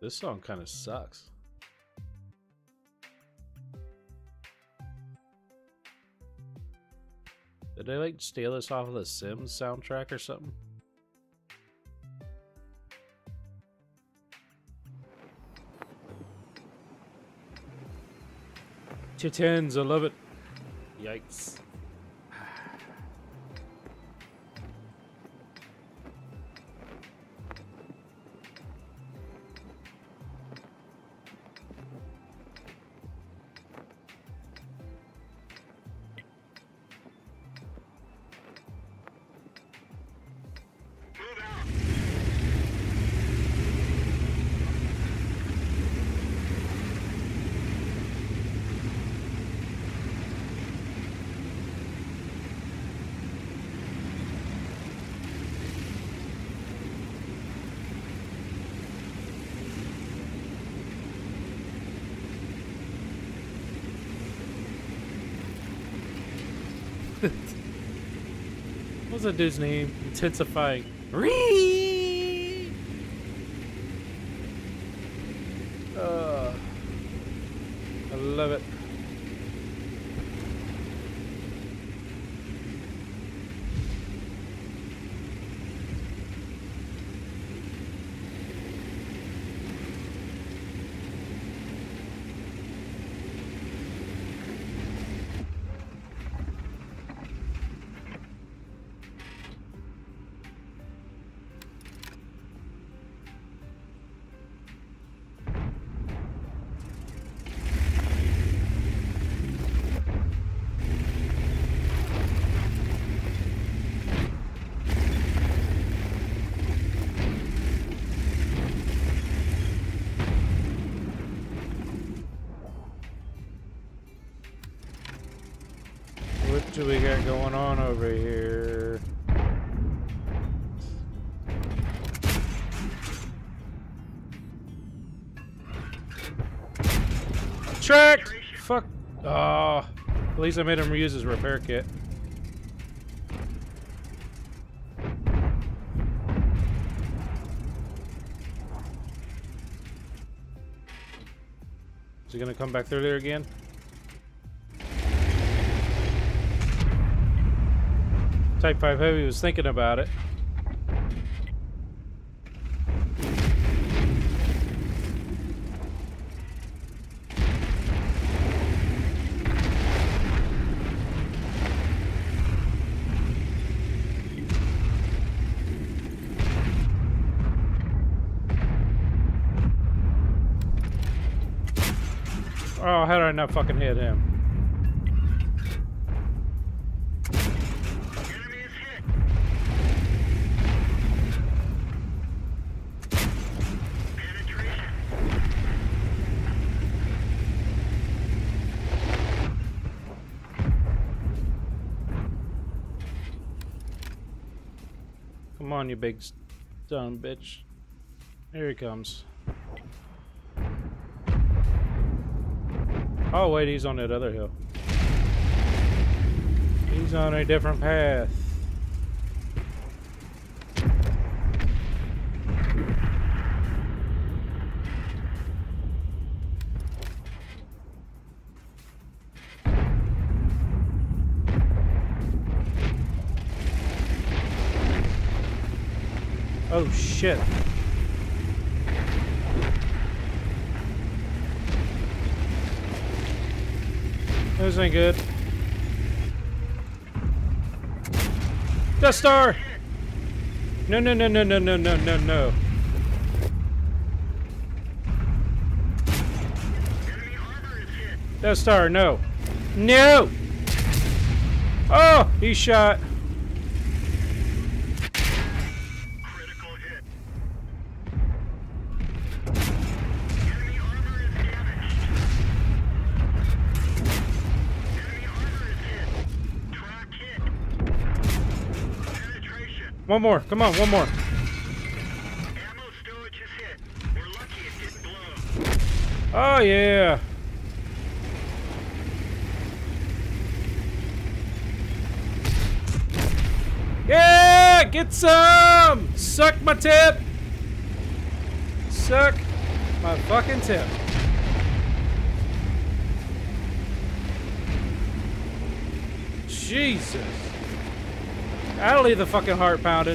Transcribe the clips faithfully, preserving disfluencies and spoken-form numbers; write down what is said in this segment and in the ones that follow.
This song kind of sucks. Did they like steal this off of the Sims soundtrack or something? Titans, I love it. Yikes. What's that dude's name? Intensifying. Ree! Uh, I love it. What do we got going on over here? Tracked! Fuck. Oh, at least I made him reuse his repair kit. Is he gonna come back through there again? Type five Heavy was thinking about it. Oh, how did I not fucking hit him? Come on, you big dumb bitch. Here he comes. Oh wait, he's on that other hill. He's on a different path. Oh shit. This ain't good. Death Star! No, no, no, no, no, no, no, no, no. Death Star, no. No! Oh, he shot. One more, come on, one more. Ammo storage is hit. We're lucky it didn't blow. Oh yeah. Yeah, get some. Suck my tip. Suck My fucking tip. Jesus. That'll leave the fucking heart pounding.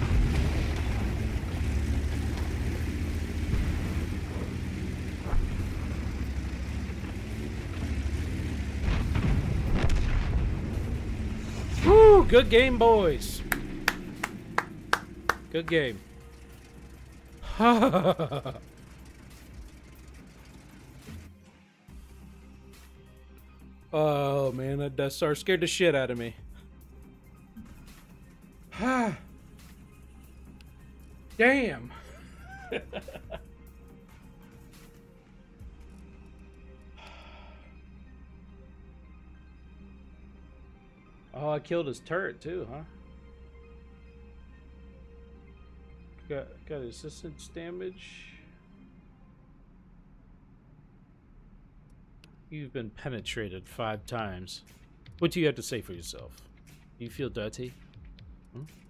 Woo! Good game, boys. Good game. Oh man, that Death Star scared the shit out of me. Damn. Oh, I killed his turret too, huh? Got got assistance damage. You've been penetrated five times. What do you have to say for yourself? Do you feel dirty? Hmm?